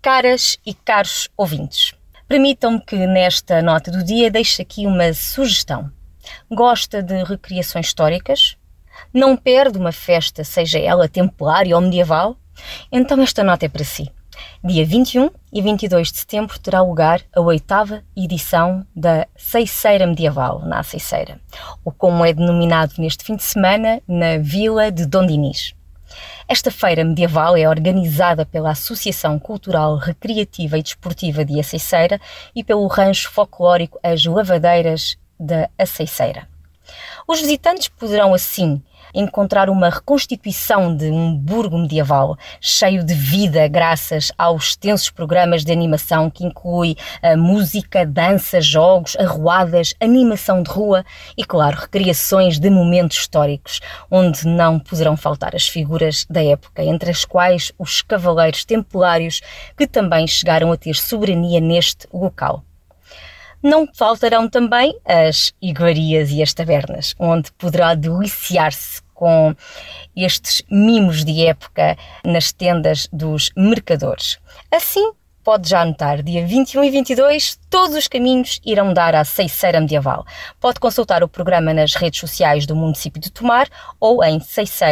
Caras e caros ouvintes, permitam-me que nesta nota do dia deixe aqui uma sugestão. Gosta de recriações históricas? Não perde uma festa, seja ela templária ou medieval? Então esta nota é para si. Dia 21 e 22 de setembro terá lugar a 8ª edição da Ceiceira Medieval, na Ceiceira, ou como é denominado neste fim de semana, na Vila de Dom Dinis. Esta feira medieval é organizada pela Associação Cultural, Recreativa e Desportiva de Aceiceira e pelo rancho folclórico As Lavadeiras da Aceiceira. Os visitantes poderão, assim, encontrar uma reconstituição de um burgo medieval cheio de vida graças aos extensos programas de animação que inclui a música, dança, jogos, arruadas, animação de rua e, claro, recriações de momentos históricos, onde não poderão faltar as figuras da época, entre as quais os cavaleiros templários que também chegaram a ter soberania neste local. Não faltarão também as iguarias e as tabernas, onde poderá deliciar-se com estes mimos de época nas tendas dos mercadores. Assim, pode já anotar, dia 21 e 22, todos os caminhos irão dar à Ceiceira Medieval. Pode consultar o programa nas redes sociais do município de Tomar ou em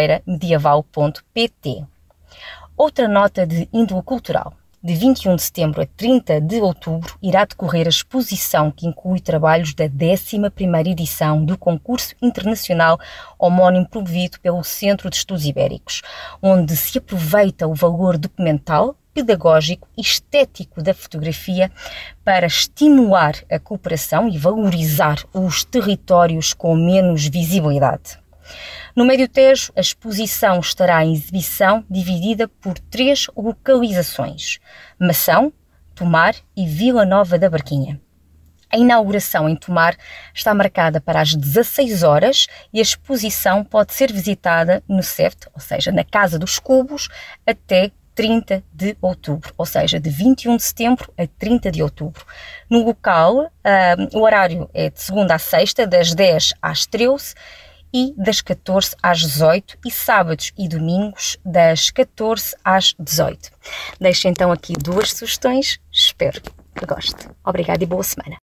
ceiceramedieval.pt. Outra nota de índole cultural. De 21 de setembro a 30 de outubro irá decorrer a exposição que inclui trabalhos da 11ª edição do concurso internacional homónimo promovido pelo Centro de Estudos Ibéricos, onde se aproveita o valor documental, pedagógico e estético da fotografia para estimular a cooperação e valorizar os territórios com menos visibilidade. No Médio Tejo, a exposição estará em exibição dividida por 3 localizações: Mação, Tomar e Vila Nova da Barquinha. A inauguração em Tomar está marcada para as 16 horas e a exposição pode ser visitada no CEFT, ou seja, na Casa dos Cubos, até 30 de outubro, ou seja, de 21 de setembro a 30 de outubro. No local, o horário é de segunda a sexta, das 10 às 13 e das 14 às 18 e sábados e domingos das 14 às 18. Deixo então aqui 2 sugestões, espero que goste. Obrigada e boa semana.